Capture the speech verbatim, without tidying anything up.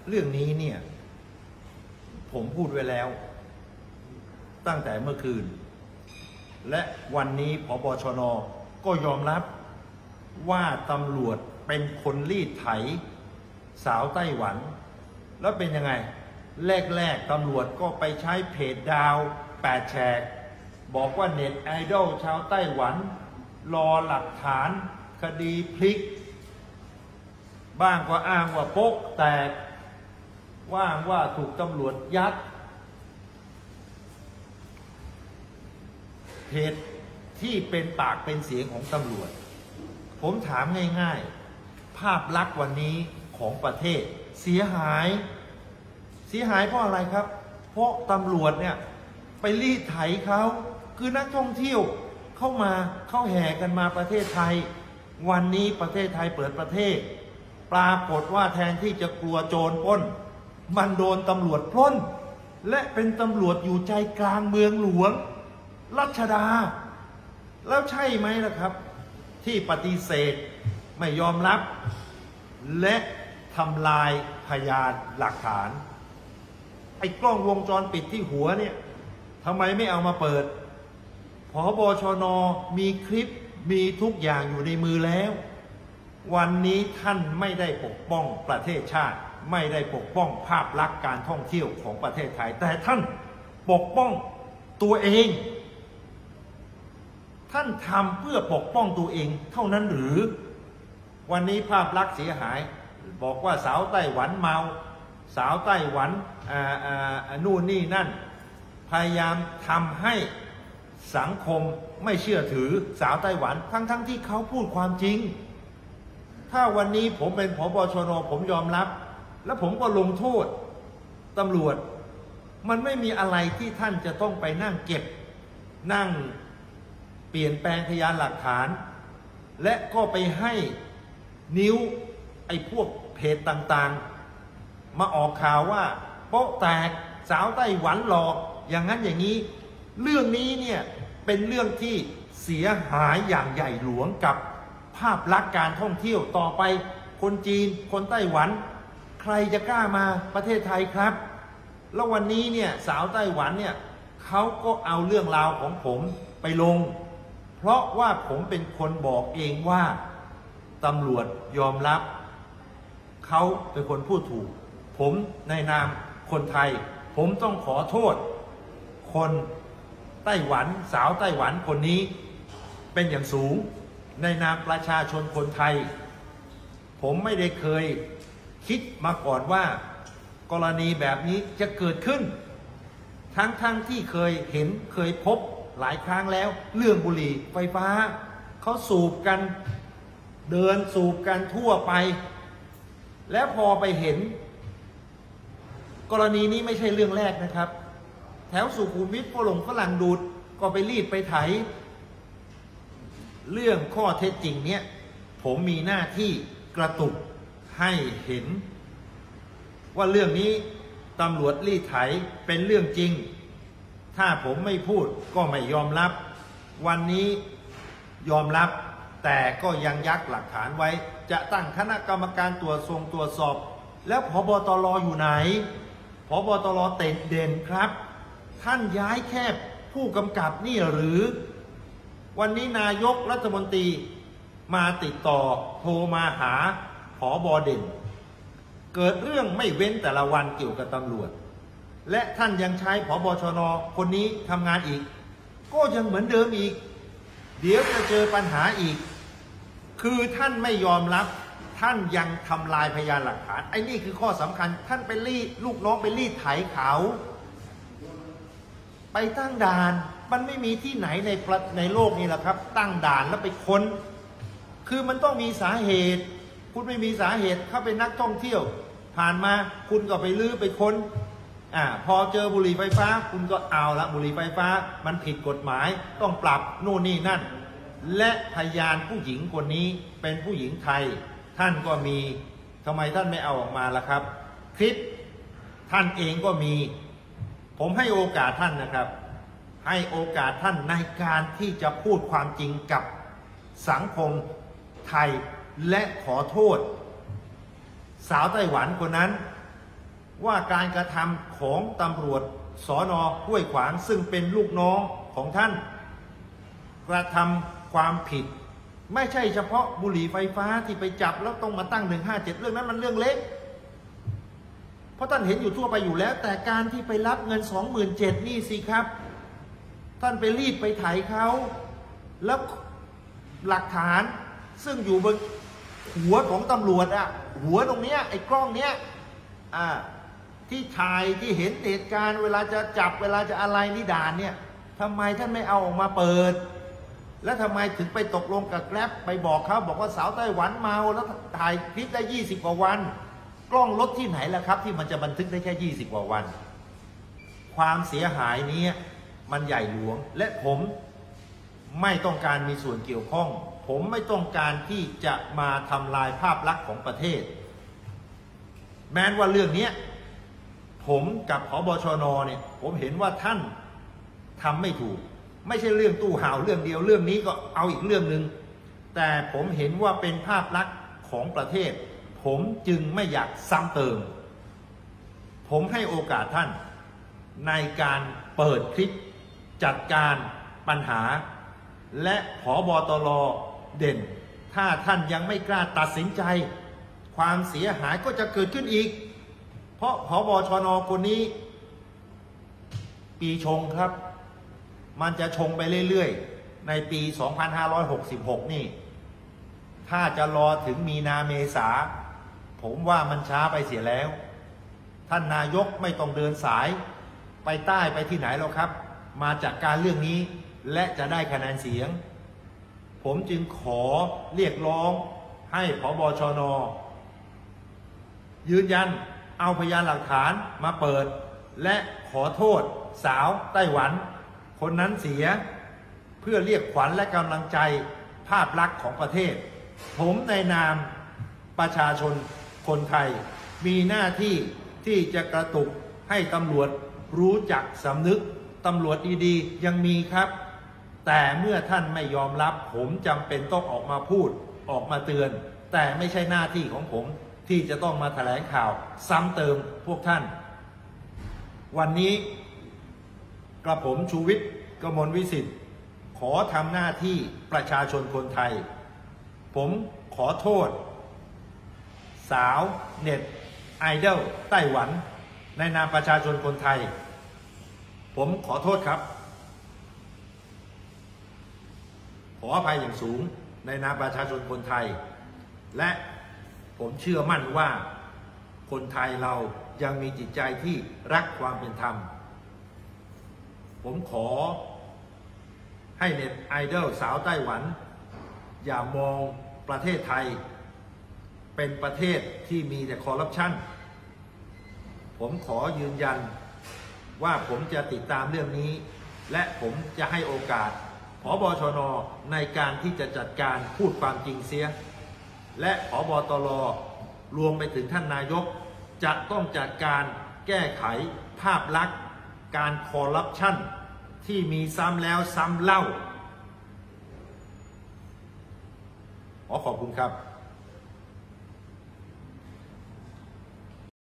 เรื่องนี้เนี่ยผมพูดไว้แล้วตั้งแต่เมื่อคืนและวันนี้ผบชน.ก็ยอมรับว่าตำรวจเป็นคนรีดไถสาวไต้หวันแล้วเป็นยังไงแรกๆตำรวจก็ไปใช้เพจดาวแปดแฉกบอกว่าเน็ตไอดอลชาวไต้หวันรอหลักฐานคดีพลิกบ้างก็อ้างว่าโป๊กแตกว่างว่าถูกตำรวจยัดเหตุที่เป็นปากเป็นเสียงของตำรวจผมถามง่ายๆภาพลักษณ์วันนี้ของประเทศเสียหายเสียหายเพราะอะไรครับเพราะตำรวจเนี่ยไปรีดไถเขาคือนักท่องเที่ยวเข้ามาเข้าแห่กันมาประเทศไทยวันนี้ประเทศไทยเปิดประเทศปรากฏว่าแทนที่จะกลัวโจรปล้นมันโดนตำรวจปล้นและเป็นตำรวจอยู่ใจกลางเมืองหลวงรัชดาแล้วใช่ไหมล่ะครับที่ปฏิเสธไม่ยอมรับและทำลายพยานหลักฐานไอ้กล้องวงจรปิดที่หัวเนี่ยทำไมไม่เอามาเปิดผบชน.มีคลิปมีทุกอย่างอยู่ในมือแล้ววันนี้ท่านไม่ได้ปกป้องประเทศชาติไม่ได้ปกป้องภาพลักษณ์การท่องเที่ยวของประเทศไทยแต่ท่านปกป้องตัวเองท่านทำเพื่อปกป้องตัวเองเท่านั้นหรือวันนี้ภาพลักษณ์เสียหายบอกว่าสาวไต้หวันเมาสาวไต้หวันอ่าอ่านู่นนี่นั่นพยายามทำให้สังคมไม่เชื่อถือสาวไต้หวันทั้งทั้งที่เขาพูดความจริงถ้าวันนี้ผมเป็นผบชน.ผมยอมรับและผมก็ลงโทษตำรวจมันไม่มีอะไรที่ท่านจะต้องไปนั่งเก็บนั่งเปลี่ยนแปลงพยานหลักฐานและก็ไปให้นิ้วไอ้พวกเพจต่างๆมาออกข่าวว่าโป๊ะแตกสาวไต้หวันหลอกอย่างนั้นอย่างนี้เรื่องนี้เนี่ยเป็นเรื่องที่เสียหายอย่างใหญ่หลวงกับภาพลักษณ์การท่องเที่ยวต่อไปคนจีนคนไต้หวันใครจะกล้ามาประเทศไทยครับแล้ววันนี้เนี่ยสาวไต้หวันเนี่ยเขาก็เอาเรื่องราวของผมไปลงเพราะว่าผมเป็นคนบอกเองว่าตำรวจยอมรับเขาเป็นคนพูดถูกผมในนามคนไทยผมต้องขอโทษคนไต้หวันสาวไต้หวันคนนี้เป็นอย่างสูงในนามประชาชนคนไทยผมไม่ได้เคยคิดมาก่อนว่ากรณีแบบนี้จะเกิดขึ้นทั้งๆ ท, ที่เคยเห็นเคยพบหลายครั้งแล้วเรื่องบุหรี่ไฟฟ้าเขาสูบกันเดินสูบกันทั่วไปแล้วพอไปเห็นกรณีนี้ไม่ใช่เรื่องแรกนะครับแถวสุขุมวิทฝรั่งฝรั่งดูดก็ไปรีดไปไถเรื่องข้อเท็จจริงเนี้ยผมมีหน้าที่กระตุกให้เห็นว่าเรื่องนี้ตำรวจรีดไถเป็นเรื่องจริงถ้าผมไม่พูดก็ไม่ยอมรับวันนี้ยอมรับแต่ก็ยังยักหลักฐานไว้จะตั้งคณะกรรมการตรวจทรงตรวจสอบแล้วผบตรอยู่ไหนผบตรเต็นเด่นครับท่านย้ายแค่ผู้กำกับนี่หรือวันนี้นายกรัฐมนตรีมาติดต่อโทรมาหาผบเด่นเกิดเรื่องไม่เว้นแต่ละวันเกี่ยวกับตำรวจและท่านยังใช้ผบชน.คนนี้ทำงานอีกก็ยังเหมือนเดิมอีกเดี๋ยวจะเจอปัญหาอีกคือท่านไม่ยอมรับท่านยังทำลายพยานหลักฐานไอ้นี่คือข้อสำคัญท่านไปรีดลูกน้องไปรีดไถเขาไปตั้งด่านมันไม่มีที่ไหนในในโลกนี้แหละครับตั้งด่านแล้วไปค้นคือมันต้องมีสาเหตุคุณไม่มีสาเหตุเข้าเป็นนักท่องเที่ยวผ่านมาคุณก็ไปลื้อไปค้นอ่าพอเจอบุหรี่ไฟฟ้าคุณก็เอาละบุหรี่ไฟฟ้ามันผิดกฎหมายต้องปรับโน่นนี่นั่นและพยานผู้หญิงคนนี้เป็นผู้หญิงไทยท่านก็มีทำไมท่านไม่เอาออกมาล่ะครับคลิปท่านเองก็มีผมให้โอกาสท่านนะครับให้โอกาสท่านในการที่จะพูดความจริงกับสังคมไทยและขอโทษสาวไต้หวันคนนั้นว่าการกระทำของตำรวจสน.ห้วยขวางซึ่งเป็นลูกน้องของท่านกระทำความผิดไม่ใช่เฉพาะบุหรี่ไฟฟ้าที่ไปจับแล้วต้องมาตั้งหนึ่งห้าเจ็ดเรื่องนั้นมันเรื่องเล็กเพราะท่านเห็นอยู่ทั่วไปอยู่แล้วแต่การที่ไปรับเงินสองหมื่นเจ็ดนี่สิครับท่านไปรีดไปไถเขาแล้วหลักฐานซึ่งอยู่บนหัวของตำรวจอะหัวตรงเนี้ยไอ้กล้องเนี้ยอ่าที่ถ่ายที่เห็นเหตุการณ์เวลาจะจับเวลาจะอะไรนี่ด่านเนี่ยทำไมท่านไม่เอาออกมาเปิดแล้วทำไมถึงไปตกลงกับแกร็บไปบอกเขาบอกว่าสาวไต้หวันเมาแล้วถ่ายคลิปได้ยี่สิบกว่าวันกล้องรถที่ไหนล่ะครับที่มันจะบันทึกได้แค่ยี่สิบกว่าวันความเสียหายนี้มันใหญ่หลวงและผมไม่ต้องการมีส่วนเกี่ยวข้องผมไม่ต้องการที่จะมาทำลายภาพลักษณ์ของประเทศแม้ว่าเรื่องนี้ผมกับผบชน.เนี่ยผมเห็นว่าท่านทำไม่ถูกไม่ใช่เรื่องตู้ห่าวเรื่องเดียวเรื่องนี้ก็เอาอีกเรื่องหนึ่งแต่ผมเห็นว่าเป็นภาพลักษณ์ของประเทศผมจึงไม่อยากซ้ำเติมผมให้โอกาสท่านในการเปิดคลิปจัดการปัญหาและผบตร.เด่นถ้าท่านยังไม่กล้าตัดสินใจความเสียหายก็จะเกิดขึ้นอีกเพราะผบชน.คนนี้ปีชงครับมันจะชงไปเรื่อยๆในปีสองพันห้าร้อยหกสิบหกนี่ถ้าจะรอถึงมีนาเมษาผมว่ามันช้าไปเสียแล้วท่านนายกไม่ต้องเดินสายไปใต้ไปที่ไหนหรอกครับมาจากการเรื่องนี้และจะได้คะแนนเสียงผมจึงขอเรียกร้องให้ผบชน.ยืนยันเอาพยานหลักฐานมาเปิดและขอโทษสาวไต้หวันคนนั้นเสียเพื่อเรียกขวัญและกำลังใจภาพลักษณ์ของประเทศผมในนามประชาชนคนไทยมีหน้าที่ที่จะกระตุกให้ตำรวจรู้จักสำนึกตำรวจดีๆยังมีครับแต่เมื่อท่านไม่ยอมรับผมจำเป็นต้องออกมาพูดออกมาเตือนแต่ไม่ใช่หน้าที่ของผมที่จะต้องมาแถลงข่าวซ้ำเติมพวกท่านวันนี้กระผมชูวิทย์กมลวิสิทธิ์ขอทำหน้าที่ประชาชนคนไทยผมขอโทษสาวเน็ตไอดอลไต้หวันในนามประชาชนคนไทยผมขอโทษครับขออภัยอย่างสูงในนามประชาชนคนไทยและผมเชื่อมั่นว่าคนไทยเรายังมีจิตใจที่รักความเป็นธรรมผมขอให้เน็ตไอดอลสาวไต้หวันอย่ามองประเทศไทยเป็นประเทศที่มีแต่คอร์รัปชันผมขอยืนยันว่าผมจะติดตามเรื่องนี้และผมจะให้โอกาสผบชน.ในการที่จะจัดการพูดความจริงเสียและผบตร.รวมไปถึงท่านนายกจะต้องจัดการแก้ไขภาพลักษณ์การคอร์รัปชันที่มีซ้ำแล้วซ้ำเล่าขอขอบคุณครับ